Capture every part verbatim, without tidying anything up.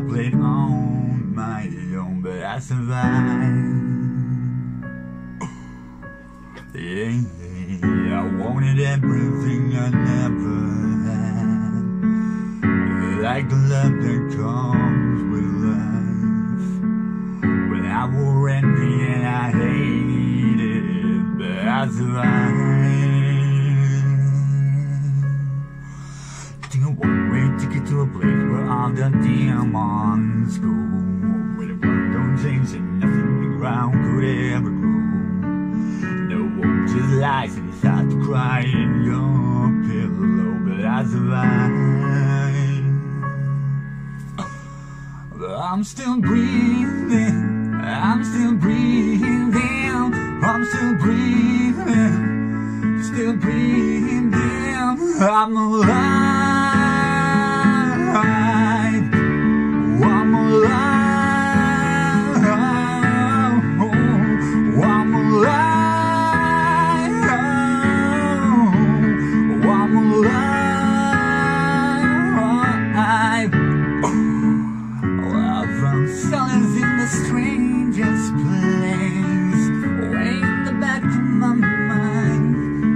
played on my own, but I survived. Yeah, yeah, I wanted everything I never had, like the love that comes with life. When I wore envy and I hated it, but I survived. Taking a one-way ticket to a place where all the demons go, where the world don't change and nothing the ground could ever grow. Just lies and it's hard to cry in your pillow, but I survived. But I'm still breathing, I'm still breathing, I'm still breathing, still breathing, I'm alive, I'm alive, I'm alive. Solace in the strangest place, way in the back of my mind.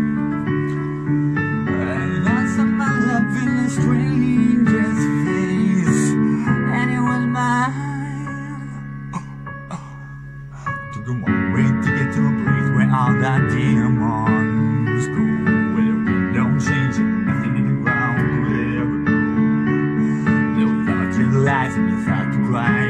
And I saw my love in the strangest face, and it was mine. Took a one-way ticket to a place where all the demons go, where the wind don't change and nothing in the ground could ever go. No thoughts and lies and it's hard to cry.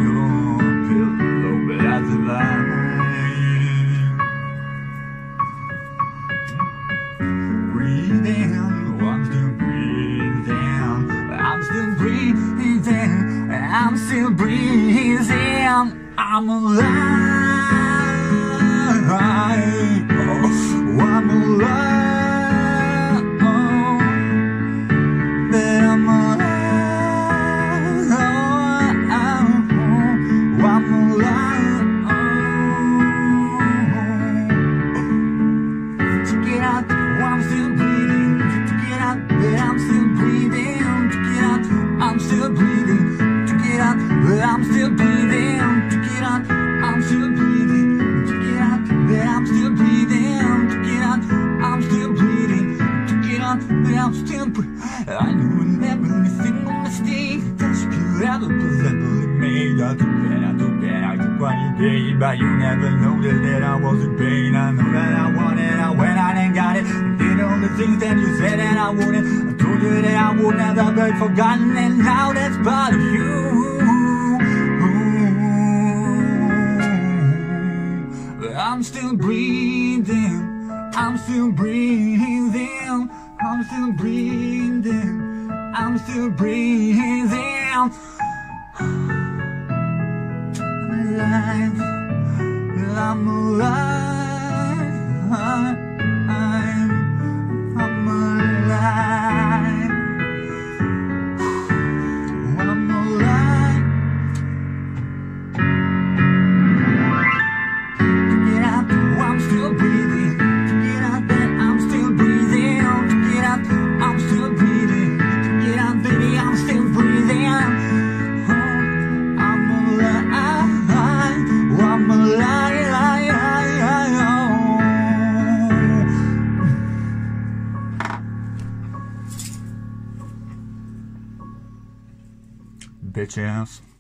Breathing, I'm still breathing, I'm still breathing, I'm still breathing, I'm alive, oh, I'm alive, oh, but I'm alive, oh, I'm alive, oh, to get out. I'm still breathing, to get out, but I'm still breathing, to get out, I'm still breathing, to get out, but I'm still breathing, to get out, I'm still breathing, to get out, but I'm still breathing, to get out, I'm still breathing, to get out, but I'm still breathing. I knew never a single mistake that you could ever possibly made. I took it, I took it, I took what you gave, but you never noticed that I was in pain. I know that I wanted, I went out and got it. All the things that you said that I wouldn't, I told you that I would never be forgotten, and now that's part of you. But I'm still breathing, I'm still breathing, I'm still breathing, I'm still breathing. I'm alive, I'm alive. I'm alive, I'm alive. To get out, I'm still breathing. To get out, that I'm still breathing. To get out, I'm still breathing. To get out, baby, I'm still breathing. Oh, I'm alive, I'm alive. Bitch ass.